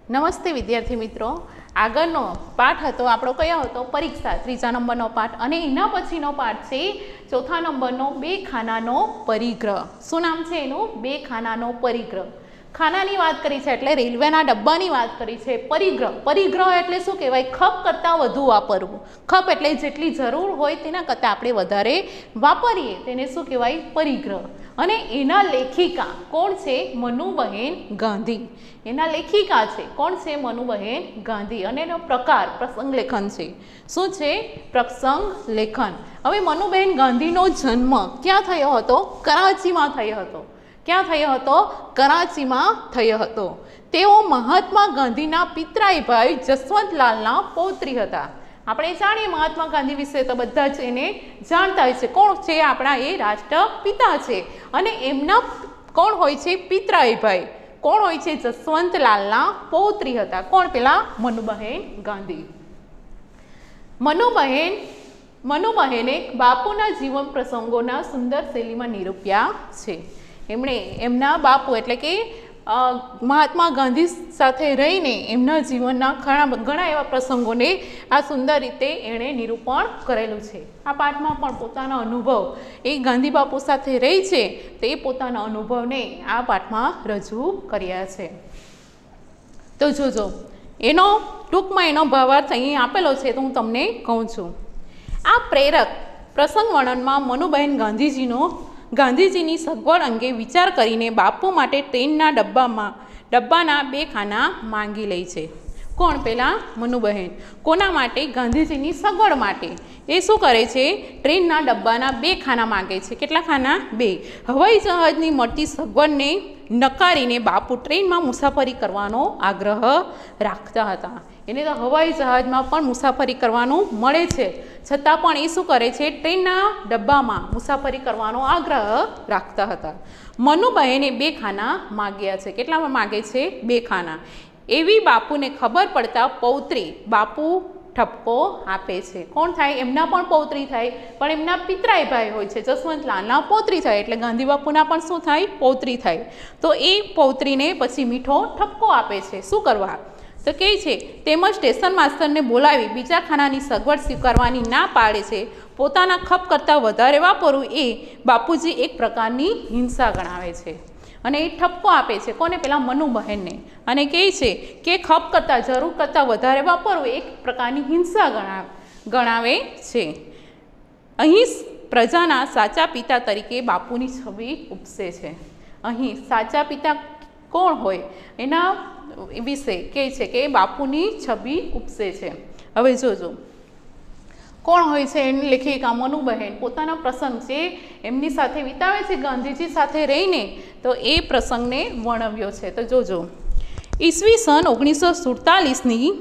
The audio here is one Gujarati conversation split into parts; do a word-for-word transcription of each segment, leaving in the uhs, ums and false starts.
નમસ્તે વિદ્યાર્થી મિત્રો, આગળનો પાઠ હતો આપણો કયો હતો? પરીક્ષા, ત્રીજા નંબરનો પાઠ. અને એના પછીનો પાઠ છે ચોથા નંબરનો બે ખાનાનો પરિગ્રહ. શું નામ છે એનું? બે ખાનાનો પરિગ્રહ. ખાનાની વાત કરી છે એટલે રેલવેના ડબ્બાની વાત કરી છે. પરિગ્રહ, પરિગ્રહ એટલે શું કહેવાય? ખપ કરતાં વધુ વાપરવું. ખપ એટલે જેટલી જરૂર હોય તેના કરતાં આપણે વધારે વાપરીએ તેને શું કહેવાય? પરિગ્રહ. અને એના લેખિકા કોણ છે? મનુબહેન ગાંધી. એના લેખિકા છે કોણ છે? મનુબહેન ગાંધી. અને એનો પ્રકાર પ્રસંગ લેખન છે. શું છે? પ્રસંગ લેખન. હવે મનુબહેન ગાંધીનો જન્મ ક્યાં થયો હતો? કરાચીમાં થયો હતો. ક્યાં થયો હતો? કરાચીમાં થયો હતો. તેઓ મહાત્મા ગાંધીના પિતરાઈ ભાઈ જસવંતલાલના પૌત્રી હતા. આપણે જાણીએ મહાત્મા ગાંધી વિશે તો બધા જ એને જાણતા હોય છે. કોણ છે આપણા? એ રાષ્ટ્રપિતા છે. અને એમના કોણ હોય છે? પિતરાઈ ભાઈ. કોણ હોય છે? જસવંતલાલના પૌત્રી હતા. કોણ? પેલા મનુબહેન ગાંધી. મનુબહેન મનુબહેને બાપુના જીવન પ્રસંગોના સુંદર શૈલીમાં નિરૂપ્યા છે. એમણે એમના બાપુ એટલે કે મહાત્મા ગાંધી સાથે રહીને એમના જીવનના ઘણા ઘણા એવા પ્રસંગોને આ સુંદર રીતે એણે નિરૂપણ કરેલું છે. આ પાઠમાં પણ પોતાના અનુભવ એ ગાંધી બાપુ સાથે રહી છે તે પોતાના અનુભવને આ પાઠમાં રજૂ કર્યા છે. તો જોજો એનો ટૂંકમાં એનો ભાવાર્થ અહીં આપેલો છે તો હું તમને કહું છું. આ પ્રેરક પ્રસંગ વર્ણનમાં મનુબહેન ગાંધીજીનો ગાંધીજીની સગવડ અંગે વિચાર કરીને બાપુ માટે ટ્રેનના ડબ્બામાં ડબ્બાના બે ખાના માંગી લે છે. કોણ? પેલા મનુબહેન. કોના માટે? ગાંધીજીની સગવડ માટે. એ શું કરે છે? ટ્રેનના ડબ્બાના બે ખાના માંગે છે. કેટલા ખાના? બે. હવાઈ જહાજની મળતી સગવડને નકારીને બાપુ ટ્રેનમાં મુસાફરી કરવાનો આગ્રહ રાખતા હતા. એને તો હવાઈ જહાજમાં પણ મુસાફરી કરવાનું મળે છે છતાં પણ એ શું કરે છે? ટ્રેનના ડબ્બામાં મુસાફરી કરવાનો આગ્રહ રાખતા હતા. મનુબહેને બે ખાના માગ્યા છે. કેટલામાં માગે છે? બે ખાના. એવી બાપુને ખબર પડતા પૌત્રી બાપુ ઠપકો આપે છે. કોણ થાય? એમના પણ પૌત્રી થાય પણ એમના પિતરાઈ ભાઈ હોય છે જસવંતલાલના પૌત્રી થાય એટલે ગાંધી બાપુના પણ શું થાય? પૌત્રી થાય. તો એ પૌત્રીને પછી મીઠો ઠપકો આપે છે. શું કરવા? તો કહે છે તેમજ સ્ટેશન માસ્તરને બોલાવી બીજા ખાનાની સગવડ સ્વીકારવાની ના પાડે છે. પોતાના ખપ કરતાં વધારે વાપરવું એ બાપુજી એક પ્રકારની હિંસા ગણાવે છે. અને એ ઠપકો આપે છે. કોને? પેલા મનુબહેનને. અને કહે છે કે ખપ કરતાં જરૂર કરતાં વધારે વાપરવું એક પ્રકારની હિંસા ગણાવે ગણાવે છે. અહીં પ્રજાના સાચા પિતા તરીકે બાપુની છબી ઉપસે છે. અહીં સાચા પિતા કોણ હોય એના વિશે કહે છે કે બાપુની છબી ઉપસે છે. હવે જોજો કોણ હોય છે? એની લેખિકા મનુબહેન પોતાના પ્રસંગ છે એમની સાથે વિતાવે છે ગાંધીજી સાથે રહીને તો એ પ્રસંગને વર્ણવ્યો છે. તો જોજો ઈસવી સન ઓગણીસો સુડતાલીસની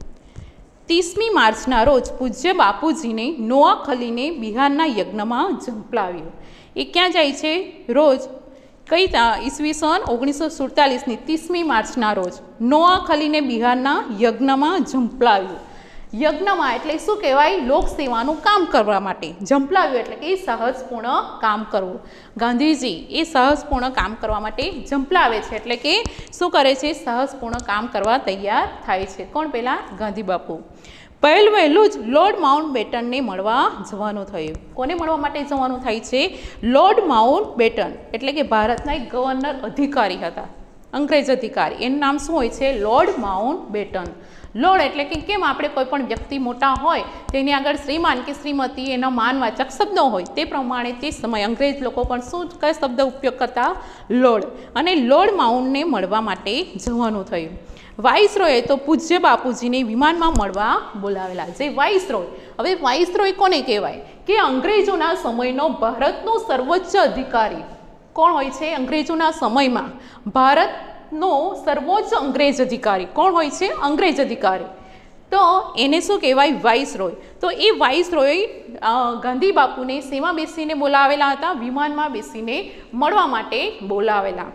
ત્રીસમી માર્ચના રોજ પૂજ્ય બાપુજીને નોઆખલીને બિહારના યજ્ઞમાં ઝંપલાવ્યો. એ ક્યાં જાય છે? રોજ કઈ ઈસવી સન ઓગણીસો સુડતાલીસની ત્રીસમી માર્ચના રોજ નોઆખલીને બિહારના યજ્ઞમાં ઝંપલાવ્યું. યજ્ઞમાં એટલે શું કહેવાય? લોક સેવાનું કામ કરવા માટે ઝંપલાવ્યું એટલે કે સાહસપૂર્ણ કામ કરવું. ગાંધીજી એ સાહસપૂર્ણ કામ કરવા માટે ઝંપલાવે છે એટલે કે શું કરે છે? સાહસપૂર્ણ કામ કરવા તૈયાર થાય છે. કોણ? પેલા ગાંધી બાપુ. પહેલું વહેલું જ લોર્ડ માઉન્ટ બેટનને મળવા જવાનું થયું. કોને મળવા માટે જવાનું થાય છે? લોર્ડ માઉન્ટ બેટન એટલે કે ભારતના એક ગવર્નર અધિકારી હતા, અંગ્રેજ અધિકારી. એનું નામ શું હોય છે? Lord mount batten. લોર્ડ એટલે કે કેમ આપણે કોઈ પણ વ્યક્તિ મોટા હોય તેની આગળ શ્રીમાન કે શ્રીમતી એના માનવાચક શબ્દો હોય તે પ્રમાણે તે સમયે અંગ્રેજ લોકો પણ શું કયા શબ્દ ઉપયોગ કરતા? લોર્ડ. અને લોર્ડ માઉન્ટને મળવા માટે જવાનું થયું. વાઇસરોયે તો પૂજ્ય બાપુજીને વિમાનમાં મળવા બોલાવેલા. જે વાઇસરોય, હવે વાઇસરોય કોને કહેવાય? કે અંગ્રેજોના સમયનો ભારતનો સર્વોચ્ચ અધિકારી. કોણ હોય છે? અંગ્રેજોના સમયમાં ભારતનો સર્વોચ્ચ અંગ્રેજ અધિકારી કોણ હોય છે? અંગ્રેજ અધિકારી. તો એને શું કહેવાય? વાઇસરોય. તો એ વાઇસરોય ગાંધી બાપુને શેમાં બેસીને બોલાવેલા હતા? વિમાનમાં બેસીને મળવા માટે બોલાવેલા.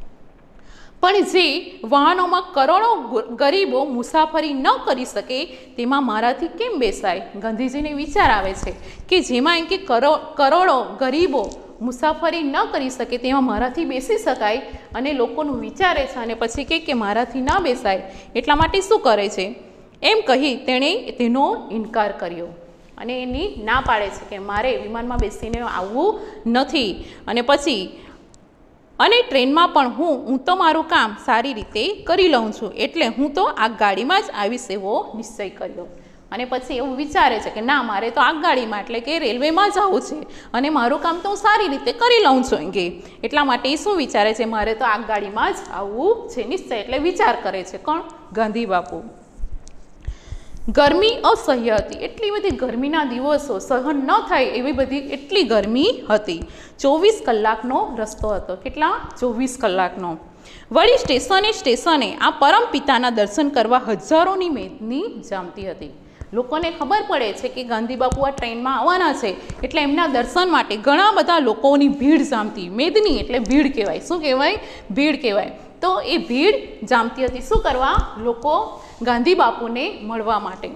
પણ જે વાહનોમાં કરોડો ગરીબો મુસાફરી ન કરી શકે તેમાં મારાથી કેમ બેસાય? ગાંધીજીને વિચાર આવે છે કે જેમાં એમ કે કરોડો ગરીબો મુસાફરી ન કરી શકે તેમાં મારાથી બેસી શકાય અને લોકોનું વિચારે છે અને પછી કહે કે મારાથી ન બેસાય, એટલા માટે શું કરે છે એમ કહી તેણે તેનો ઇનકાર કર્યો અને એની ના પાડે છે કે મારે વિમાનમાં બેસીને આવવું નથી. અને પછી અને ટ્રેનમાં પણ હું હું તો મારું કામ સારી રીતે કરી લઉં છું, એટલે હું તો આ ગાડીમાં જ આવીશ એવો નિશ્ચય કર્યો. અને પછી એવું વિચારે છે કે ના, મારે તો આગગાડીમાં એટલે કે રેલવેમાં જવું છે અને મારું કામ તો હું સારી રીતે કરી લઉં છું કે એટલા માટે એ શું વિચારે છે, મારે તો આગગાડીમાં જ આવવું છે નિશ્ચય, એટલે વિચાર કરે છે. કોણ? ગાંધી બાપુ. ગરમી અસહ્ય હતી. એટલી બધી ગરમીના દિવસો સહન ન થાય એવી બધી એટલી ગરમી હતી. ચોવીસ કલાકનો રસ્તો હતો. કેટલા? ચોવીસ કલાકનો. વળી સ્ટેશને સ્ટેશને આ પરમ પિતાના દર્શન કરવા હજારોની મેદની જામતી હતી. લોકોને ખબર પડે છે કે ગાંધી બાપુ આ ટ્રેનમાં આવવાના છે, એટલે એમના દર્શન માટે ઘણા બધા લોકોની ભીડ જામતી. મેદની એટલે ભીડ કહેવાય. શું કહેવાય? ભીડ કહેવાય. તો એ ભીડ જામતી હતી. શું કરવા? લોકો ગાંધી બાપુને મળવા માટે.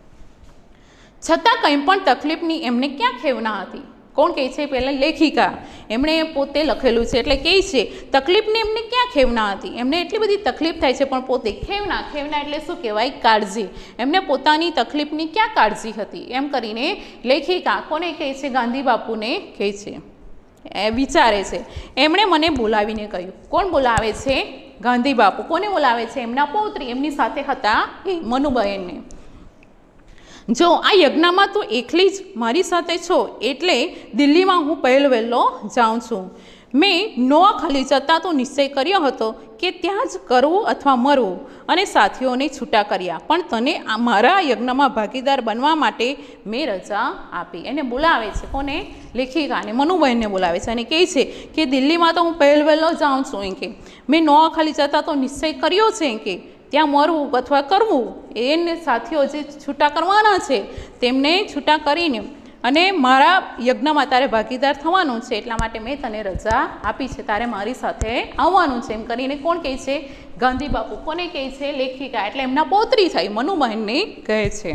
છતાં કંઈ પણ તકલીફની એમને ક્યાં ખેવના હતી. કોણ કહે છે? પહેલાં લેખિકા, એમણે પોતે લખેલું છે એટલે કહે છે તકલીફને એમને ક્યાં ખેવના હતી. એમને એટલી બધી તકલીફ થાય છે પણ પોતે ખેવના, ખેવના એટલે શું કહેવાય? કાળજી. એમને પોતાની તકલીફની ક્યાં કાળજી હતી એમ કરીને લેખિકા કોને કહે છે? ગાંધી બાપુને કહે છે, એ વિચારે છે. એમણે મને બોલાવીને કહ્યું. કોણ બોલાવે છે? ગાંધી બાપુ. કોને બોલાવે છે? એમના પૌત્રી, એમની સાથે હતા એ મનુબહેનને. જો આ યજ્ઞમાં તું એકલી જ મારી સાથે છો, એટલે દિલ્હીમાં હું પહેલો વહેલો જાઉં છું. મેં નોવા ખાલી જતાં તો નિશ્ચય કર્યો હતો કે ત્યાં જ કરવું અથવા મરવું, અને સાથીઓને છૂટા કર્યા. પણ તને મારા યજ્ઞમાં ભાગીદાર બનવા માટે મેં રજા આપી. એને બોલાવે છે. કોને? લેખિકાને, મનુબહેનને બોલાવે છે અને કહે છે કે દિલ્હીમાં તો હું પહેલો વહેલો જાઉં છું એમ કે મેં નોવા ખાલી જતાં તો નિશ્ચય કર્યો છે એમ કે ત્યાં મરવું અથવા કરવું, એને સાથીઓ જે છૂટા કરવાના છે તેમને છૂટા કરીને અને મારા યજ્ઞમાં તારે ભાગીદાર થવાનું છે, એટલા માટે મેં તને રજા આપી છે, તારે મારી સાથે આવવાનું છે એમ કરીને કોણ કહે છે? ગાંધી બાપુ. કોને કહે છે? લેખિકા એટલે એમના પૌત્રી થઈ મનુબહેનને કહે છે.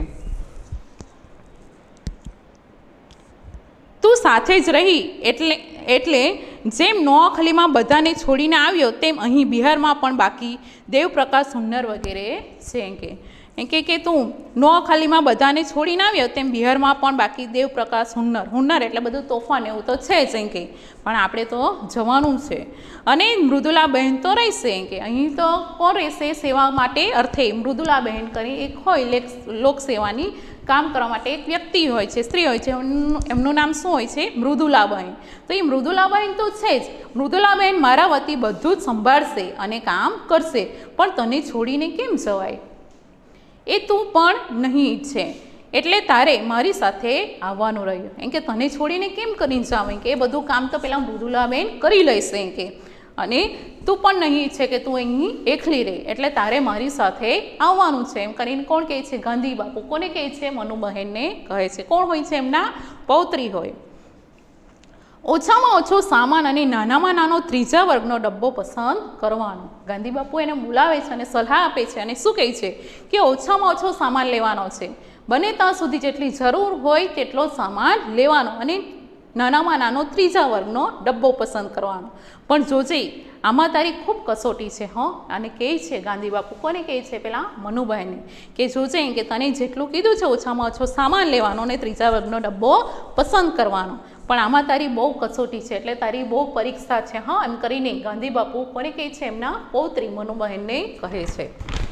તું સાથે જ રહી એટલે એટલે જેમ નોઆખલીમાં બધાને છોડીને આવ્યો તેમ અહીં બિહારમાં પણ બાકી દેવપ્રકાશ હુન્નર વગેરે છે એમ કે એમ કે કે તું નોઆખલીમાં બધાને છોડીને આવ્યો તેમ બિહારમાં પણ બાકી દેવપ્રકાશ હુન્નર. હુન્નર એટલે બધું તોફાન એવું તો છે જ એમ કે, પણ આપણે તો જવાનું છે. અને મૃદુલાબહેન તો રહેશે એમ કે અહીં તો કોણ રહેશે સેવા માટે? અર્થે મૃદુલાબહેન કરી એક હોય લોકસેવાની કામ કરવા માટે એક વ્યક્તિ હોય છે, સ્ત્રી હોય છે, એમનું નામ શું હોય છે? મૃદુલાબહેન. તો એ મૃદુલાબહેન તો છે જ. મૃદુલાબહેન મારા વતી બધું જ સંભાળશે અને કામ કરશે, પણ તને છોડીને કેમ જવાય? એ તું પણ નહીં ઈચ્છે, એટલે તારે મારી સાથે આવવાનું રહ્યું એમ કે તને છોડીને કેમ કરીને જાવ એમ કે એ બધું કામ તો પેલા મૃદુલાબહેન કરી લેશે એમ કે, અને તું પણ નહીં ઈચ્છે કે તું અહીં એકલી રહે, એટલે તારે મારી સાથે આવવાનું છે એમ કરીને કોણ કહે છે? ગાંધી બાપુ. કોને કહે છે? મનુબહેનને કહે છે. કોણ હોય છે? એમના પૌત્રી હોય. ઓછામાં ઓછો સામાન અને નાનામાં નાનો ત્રીજા વર્ગનો ડબ્બો પસંદ કરવાનો. ગાંધી બાપુ એને બોલાવે છે અને સલાહ આપે છે અને શું કહે છે કે ઓછામાં ઓછો સામાન લેવાનો છે, બને ત્યાં સુધી જેટલી જરૂર હોય તેટલો સામાન લેવાનો અને નાનામાં નાનો ત્રીજા વર્ગનો ડબ્બો પસંદ કરવાનો. પણ જોજે આમાં તારી ખૂબ કસોટી છે હો. અને કહે છે ગાંધી બાપુ. કોને કહે છે? પેલા મનુબહેનને કે જોજે કે તને જેટલું કીધું છે ઓછામાં ઓછો સામાન લેવાનો અને ત્રીજા વર્ગનો ડબ્બો પસંદ કરવાનો, પણ આમાં તારી બહુ કસોટી છે, એટલે તારી બહુ પરીક્ષા છે હા એમ કરીને ગાંધી બાપુ કોને કહે છે? એમના પૌત્રી મનુબહેનને કહે છે.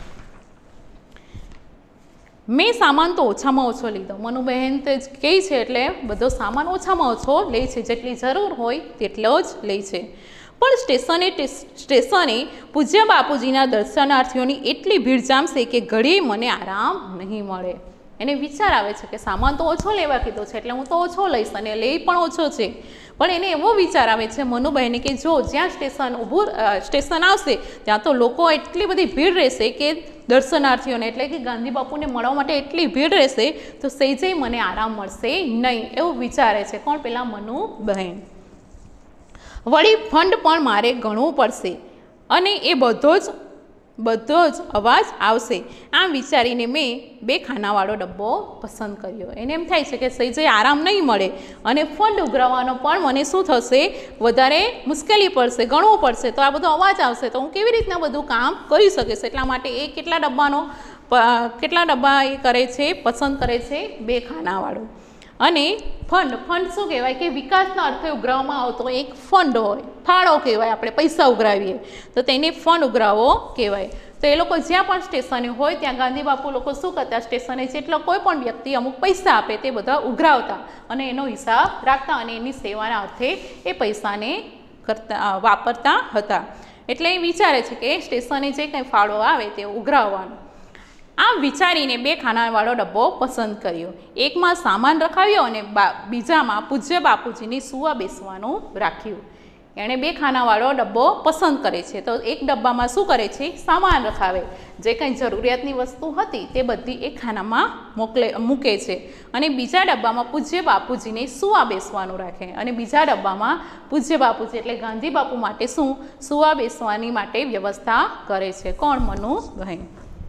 મેં સામાન તો ઓછામાં ઓછો લીધો. મનુબહેન તે કહે છે એટલે બધો સામાન ઓછામાં ઓછો લે છે, જેટલી જરૂર હોય તેટલો જ લે છે. પણ સ્ટેશને સ્ટેશને પૂજ્ય બાપુજીના દર્શનાર્થીઓની એટલી ભીડ જામશે કે ઘડીએ મને આરામ નહીં મળે. એને વિચાર આવે છે કે સામાન તો ઓછો લેવા કીધો છે એટલે હું તો ઓછો લઈશ અને લે પણ ઓછો છે, પણ એને એવો વિચાર આવે છે મનુબહેને કે જો જ્યાં સ્ટેશન ઊભું સ્ટેશન આવશે ત્યાં તો લોકો એટલી બધી ભીડ રહેશે કે દર્શનાર્થીઓને એટલે કે ગાંધી બાપુને મળવા માટે એટલી ભીડ રહેશે તો સહેજે મને આરામ મળશે નહીં, એવું વિચારે છે. કોણ? પેલા મનુબહેન. વળી ફંડ પણ મારે ગણવું પડશે અને એ બધો જ બધો જ અવાજ આવશે. આમ વિચારીને મેં બે ખાનાવાળો ડબ્બો પસંદ કર્યો. એને એમ થાય છે કે સહેજે આરામ નહીં મળે અને ફંડ ઉઘરાવવાનો પણ મને શું થશે, વધારે મુશ્કેલી પડશે, ગણવું પડશે, તો આ બધો અવાજ આવશે તો હું કેવી રીતના બધું કામ કરી શકીશ. એટલા માટે એ કેટલા ડબ્બાનો કેટલા ડબ્બા એ કરે છે, પસંદ કરે છે, બે ખાનાવાળો. અને ફંડ ફંડ શું કહેવાય કે વિકાસના અર્થે ઉઘરાવવામાં આવતો એક ફંડ હોય, ફાળો કહેવાય. આપણે પૈસા ઉઘરાવીએ તો તેને ફંડ ઉઘરાવો કહેવાય. તો એ લોકો જ્યાં પણ સ્ટેશને હોય ત્યાં ગાંધી બાપુ લોકો શું કરતા, સ્ટેશને જેટલો કોઈ પણ વ્યક્તિ અમુક પૈસા આપે તે બધા ઉઘરાવતા અને એનો હિસાબ રાખતા અને એની સેવાના અર્થે એ પૈસાને કરતા વાપરતા હતા. એટલે એ વિચારે છે કે સ્ટેશને જે કંઈ ફાળો આવે તે ઉઘરાવવાનો. આમ વિચારીને બે ખાનાવાળો ડબ્બો પસંદ કર્યો. એકમાં સામાન રખાવ્યો અને બીજામાં પૂજ્ય બાપુજીની સુવા બેસવાનું રાખ્યું. એણે બે ખાનાવાળો ડબ્બો પસંદ કરે છે. તો એક ડબ્બામાં શું કરે છે, સામાન રખાવે, જે કંઈ જરૂરિયાતની વસ્તુ હતી તે બધી એક ખાનામાં મોકલે મૂકે છે. અને બીજા ડબ્બામાં પૂજ્ય બાપુજીને સુવા બેસવાનું રાખે અને બીજા ડબ્બામાં પૂજ્ય બાપુજી એટલે ગાંધી બાપુ માટે શું સુવા બેસવાની માટે વ્યવસ્થા કરે છે. કોણ? મનુબહેન.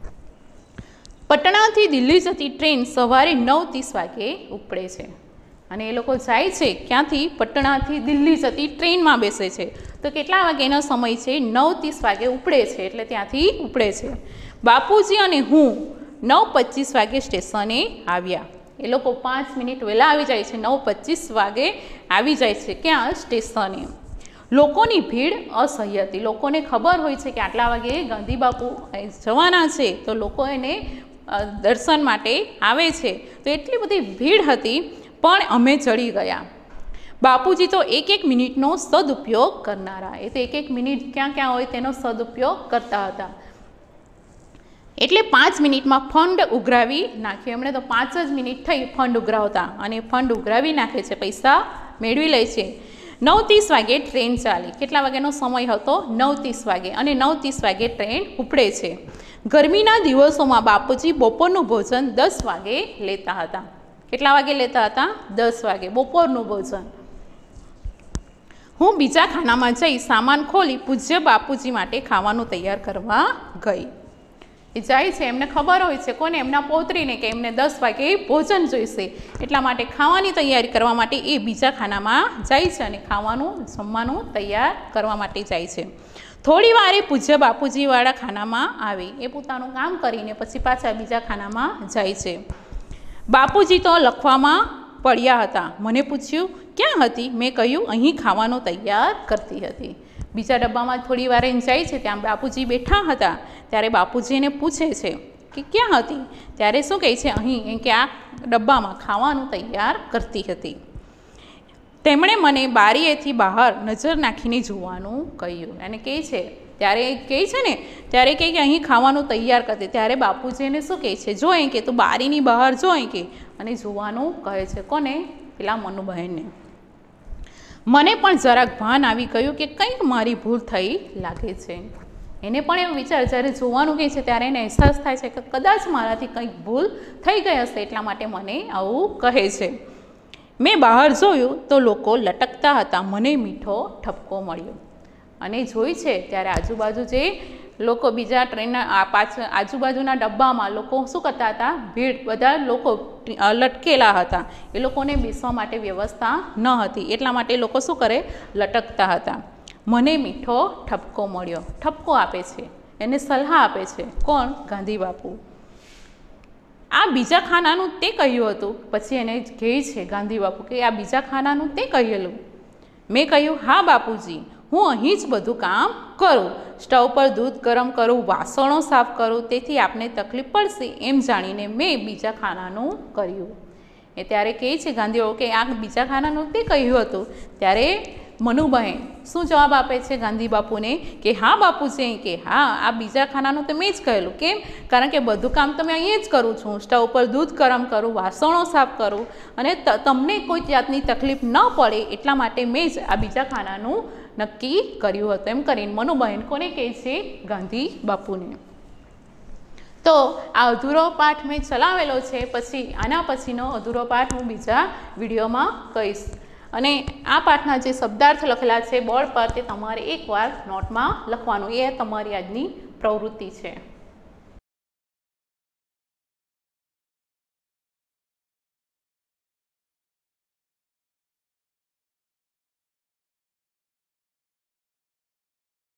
પટણાથી દિલ્હી જતી ટ્રેન સવારે નવ ત્રીસ વાગે ઉપડે છે અને એ લોકો જાય છે ક્યાંથી, પટણાથી દિલ્હી જતી ટ્રેનમાં બેસે છે. તો કેટલા વાગ્યાનો સમય છે, નવ ત્રીસ વાગે ઉપડે છે એટલે ત્યાંથી ઉપડે છે. બાપુજી અને હું નવ પચીસ વાગે સ્ટેશને આવ્યા. એ લોકો પાંચ મિનિટ વહેલા આવી જાય છે, નવ પચીસ વાગે આવી જાય છે. ક્યાં? સ્ટેશને. લોકોની ભીડ અસહ્ય હતી. લોકોને ખબર હોય છે કે આટલા વાગે ગાંધી બાપુ જવાના છે તો લોકો એને દર્શન માટે આવે છે. તો એટલી બધી ભીડ હતી પણ અમે ચડી ગયા. બાપુજી તો એક એક મિનિટનો સદુપયોગ કરનારા. એ તો એક એક મિનિટ ક્યાં ક્યાં હોય તેનો સદુપયોગ કરતા હતા. એટલે પાંચ મિનિટમાં ફંડ ઉઘરાવી નાખ્યો. એમણે તો પાંચ જ મિનિટ થઈ ફંડ ઉઘરાવતા અને ફંડ ઉઘરાવી નાખે છે, પૈસા મેળવી લે છે. નવ ત્રીસ વાગે ટ્રેન ચાલી. કેટલા વાગ્યાનો સમય હતો? નવ ત્રીસ વાગે. અને નવ ત્રીસ વાગે ટ્રેન ઉપડે છે. ગરમીના દિવસોમાં બાપુજી બપોરનું ભોજન દસ વાગે લેતા હતા. કેટલા વાગે લેતા હતા? દસ વાગે બપોરનું ભોજન. હું બીજા ખાનામાં જઈ સામાન ખોલી પૂજ્ય બાપુજી માટે ખાવાનું તૈયાર કરવા ગઈ. એ જાય છે, એમને ખબર હોય છે, કોને? એમના પૌત્રીને, કે એમને દસ વાગે ભોજન જોઈશે. એટલા માટે ખાવાની તૈયારી કરવા માટે એ બીજા ખાનામાં જાય છે અને ખાવાનું જમવાનું તૈયાર કરવા માટે જાય છે. થોડી વારે પૂજ્ય બાપુજીવાળા ખાનામાં આવી. એ પોતાનું કામ કરીને પછી પાછા બીજા ખાનામાં જાય છે. બાપુજી તો લખવામાં પડ્યા હતા. મને પૂછ્યું ક્યાં હતી? મેં કહ્યું અહીં ખાવાનું તૈયાર કરતી હતી. બીજા ડબ્બામાં થોડી વાર એને જાય છે, ત્યાં બાપુજી બેઠા હતા. ત્યારે બાપુજી એને પૂછે છે કે ક્યાં હતી? ત્યારે શું કહે છે? અહીં, એમ કે આ ડબ્બામાં ખાવાનું તૈયાર કરતી હતી. તેમણે મને બારીએથી બહાર નજર નાખીને જોવાનું કહ્યું. અને કહે છે ત્યારે કહે છે ને ત્યારે કહે કે અહીં ખાવાનું તૈયાર કરતી. ત્યારે બાપુજી એને શું કહે છે? જોઈ કે તું બારીની બહાર જોઈ કે અને જોવાનું કહે છે. કોને? પેલા મનુબહેનને. મને પણ જરાક ભાન આવી ગયું કે કંઈક મારી ભૂલ થઈ લાગે છે. એને પણ એવો વિચાર, જ્યારે જોવાનું કહે છે ત્યારે એને અહેસાસ થાય છે કે કદાચ મારાથી કંઈક ભૂલ થઈ ગઈ હશે, એટલા માટે મને આવું કહે છે. મેં બહાર જોયું તો લોકો લટકતા હતા. મને મીઠો ઠપકો મળ્યો અને જોઈ છે ત્યારે આજુબાજુ જે લોકો બીજા ટ્રેનના પાછળ આજુબાજુના ડબ્બામાં લોકો શું કરતા હતા? ભીડ, બધા લોકો લટકેલા હતા. એ લોકોને બેસવા માટે વ્યવસ્થા ન હતી, એટલા માટે લોકો શું કરે? લટકતા હતા. મને મીઠો ઠપકો મળ્યો. ઠપકો આપે છે, એને સલાહ આપે છે. કોણ? ગાંધી બાપુ. આ બીજા ખાનાનું તે કહ્યું હતું. પછી એને કહે છે ગાંધી બાપુ કે આ બીજા ખાનાનું તે કહેલું. મેં કહ્યું હા બાપુજી, હું અહીં જ બધું કામ કરું. સ્ટવ પર દૂધ ગરમ કરું, વાસણો સાફ કરું, તેથી આપને તકલીફ પડશે એમ જાણીને મેં બીજા ખાનાનું કર્યું. એ ત્યારે કહે છે ગાંધી બાપુ કે આ બીજા ખાનાનું તે કહ્યું હતું. ત્યારે મનુબહેન શું જવાબ આપે છે ગાંધી બાપુને? કે હા બાપુજી, કે હા આ બીજા ખાનાનું તો મેં જ કહેલું. કેમ? કારણ કે બધું કામ તો મેં અહીંયા જ કરું છું. સ્ટવ પર દૂધ ગરમ કરું, વાસણો સાફ કરું અને તમને કોઈ જાતની તકલીફ ન પડે એટલા માટે મેં જ આ બીજા ખાનાનું નક્કી કર્યું હતું. એમ કરીને મનુબહેન કોને કહે છે? ગાંધી બાપુને. તો આ અધૂરો પાઠ મેં ચલાવેલો છે. પછી આના પછીનો અધૂરો પાઠ હું બીજા વિડીયોમાં કહીશ. અને આ પાઠના જે શબ્દાર્થ લખેલા છે બોર્ડ પર તે તમારે એકવાર નોટમાં લખવાનું. એ તમારી આજની પ્રવૃત્તિ છે?